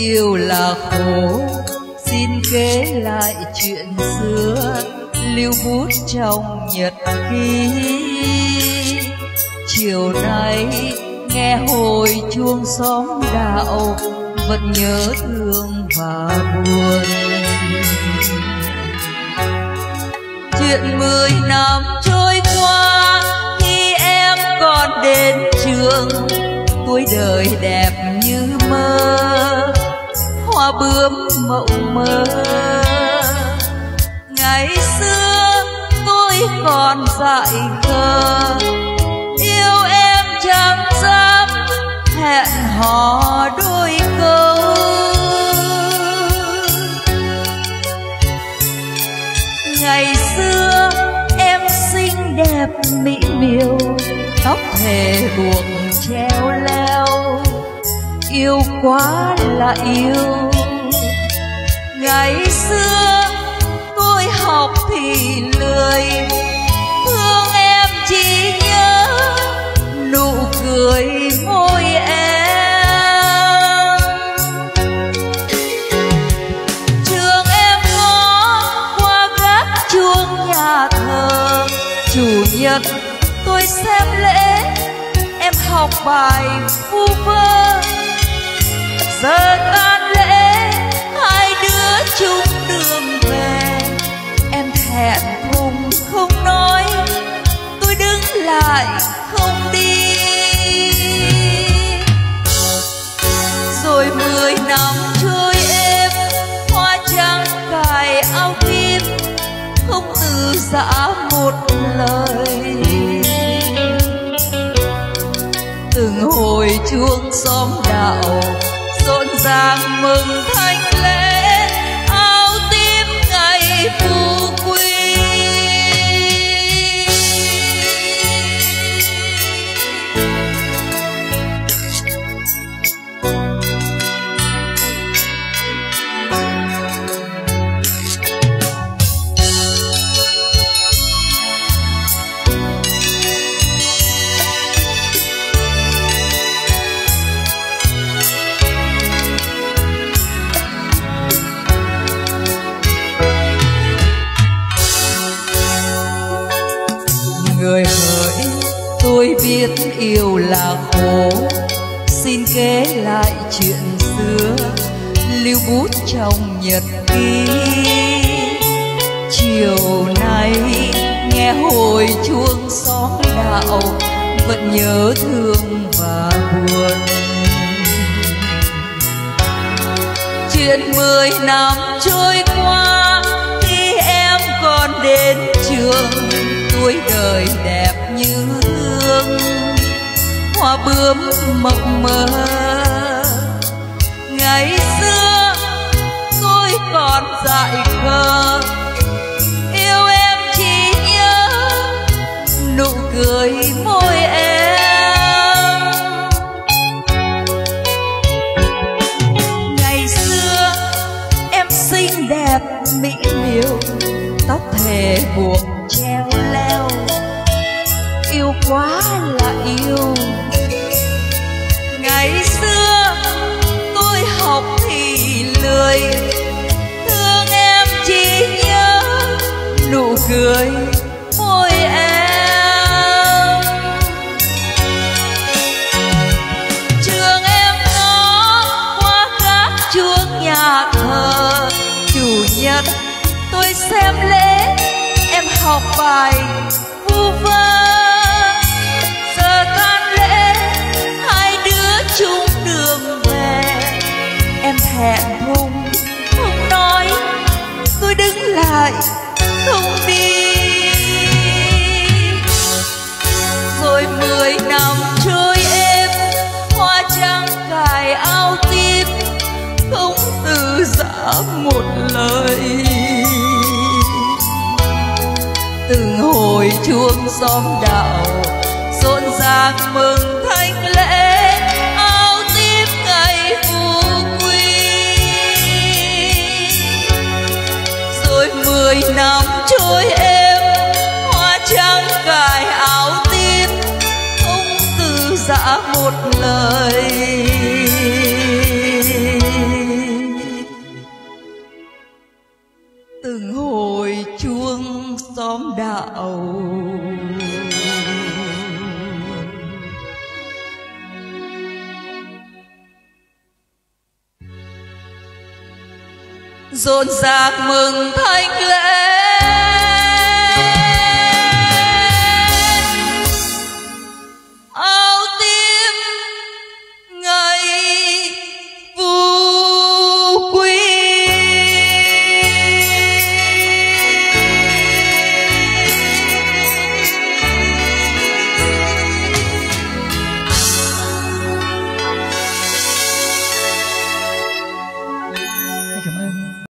yêu là khổ, xin kể lại chuyện xưa lưu bút trong nhật ký. Chiều nay nghe hồi chuông xóm đạo, vẫn nhớ thương và buồn. Chuyện 10 năm trôi qua khi em còn đến trường, tuổi đời đẹp như mơ, hoa bướm mộng mơ. Ngày xưa tôi còn dại khờ, yêu em chẳng dám hẹn hò đôi câu. Ngày xưa em xinh đẹp mỹ miều, tóc thề buộc treo leo, yêu quá là yêu. Ngày xưa tôi học thì lười, thương em chỉ nhớ nụ cười môi em. Trường em có qua gác chuông nhà thờ, chủ nhật tôi xem lễ, em học bài vu vơ. Giờ tan lễ hai đứa chung đường về, em thẹn thùng không nói, tôi đứng lại không đi. Rồi 10 năm trôi êm, hoa trắng cài áo tím, không từ giã một lời. Từng hồi chuông xóm đạo rộn ràng mừng thanh lễ, áo tím ngày phú quý. Người hỡi, tôi biết yêu là khổ, xin kể lại chuyện xưa lưu bút trong nhật ký. Chiều nay nghe hồi chuông xóm đạo, vẫn nhớ thương và buồn. Chuyện 10 năm trôi qua khi em còn đến trường, tuổi đời đẹp như thương, hoa bướm mộng mơ. Ngày xưa tôi còn dại khờ, yêu em chỉ nhớ nụ cười môi em. Ngày xưa em xinh đẹp mỹ miều, tóc thề buộc treo leo, yêu quá là yêu. Ngày xưa tôi học thì lười, thương em chỉ nhớ nụ cười môi em. Trường em có qua các chuông nhà thờ, chủ nhật tôi xem lễ, em học bài vu vơ. Giờ tan lễ hai đứa chung đường về, em thẹn thùng không nói, tôi đứng lại không đi. Rồi 10 năm trôi êm, hoa trắng cài áo tím, không từ giã một lời. Từng hồi chuông xóm đạo rộn ràng mừng thanh lễ, áo tím ngày phú quý. Rồi 10 năm trôi êm, hoa trắng cài áo tím, không từ giã một lời. từng hồi chuông xóm đạo. Rộn ràng mừng thánh lễ